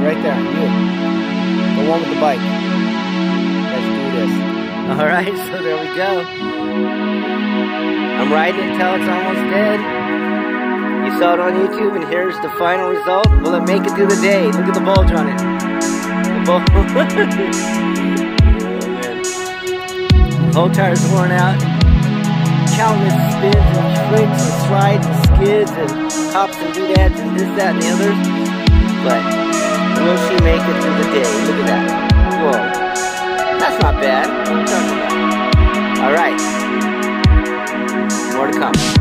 right there. You. The one with the bike. Let's do this. Alright, so there we go. I'm riding it until it's almost dead. You saw it on YouTube, and here's the final result. Will it make it through the day? Look at the bulge on it. The bulge. Oh, man. The whole tire's worn out. Countless spins and tricks and slides and skids and hops and doodads and this, that, and the other. But will she make it through the day? Look at that. Whoa. That's not bad. What are you talking about? Alright. More to come.